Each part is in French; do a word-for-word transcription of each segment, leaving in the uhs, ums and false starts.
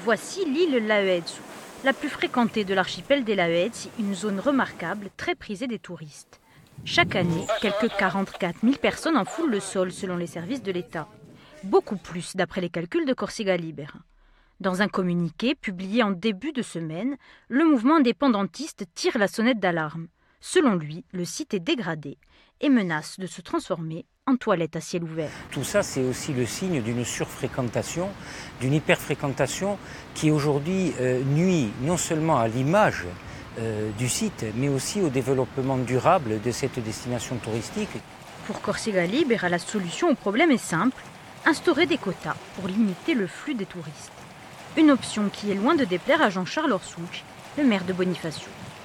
Voici l'île Laëtsu, la plus fréquentée de l'archipel des Laëtsi, une zone remarquable, très prisée des touristes. Chaque année, quelques quarante-quatre mille personnes en foulent le sol selon les services de l'État. Beaucoup plus d'après les calculs de Corsica Libera. Dans un communiqué publié en début de semaine, le mouvement indépendantiste tire la sonnette d'alarme. Selon lui, le site est dégradé et menace de se transformer en toilette à ciel ouvert. Tout ça, c'est aussi le signe d'une surfréquentation, d'une hyperfréquentation qui aujourd'hui euh, nuit non seulement à l'image euh, du site, mais aussi au développement durable de cette destination touristique. Pour Corsica Libera, la solution au problème est simple, instaurer des quotas pour limiter le flux des touristes. Une option qui est loin de déplaire à Jean-Charles Orsouch, le maire de Bonifacio.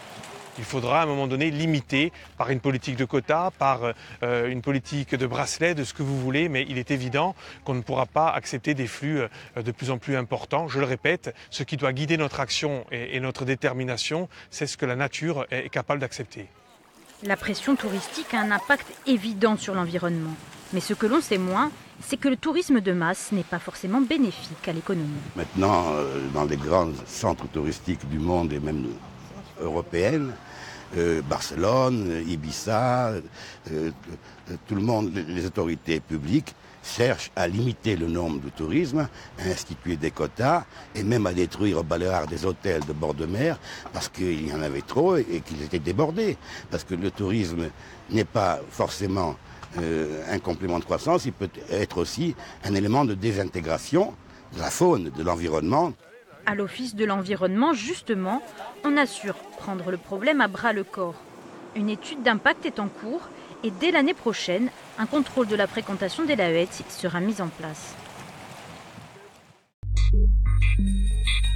Il faudra à un moment donné limiter par une politique de quotas, par euh, une politique de bracelet, de ce que vous voulez, mais il est évident qu'on ne pourra pas accepter des flux euh, de plus en plus importants. Je le répète, ce qui doit guider notre action et, et notre détermination, c'est ce que la nature est capable d'accepter. La pression touristique a un impact évident sur l'environnement. Mais ce que l'on sait moins, c'est que le tourisme de masse n'est pas forcément bénéfique à l'économie. Maintenant, euh, dans les grands centres touristiques du monde et même européennes, euh, Barcelone, Ibiza, euh, euh, tout le monde, les autorités publiques cherchent à limiter le nombre de tourisme, à instituer des quotas et même à détruire aux Baléares des hôtels de bord de mer parce qu'il y en avait trop et qu'ils étaient débordés. Parce que le tourisme n'est pas forcément euh, un complément de croissance, il peut être aussi un élément de désintégration de la faune, de l'environnement. À l'Office de l'environnement, justement, on assure prendre le problème à bras le corps. Une étude d'impact est en cours et dès l'année prochaine, un contrôle de la fréquentation des Laëtsi sera mis en place.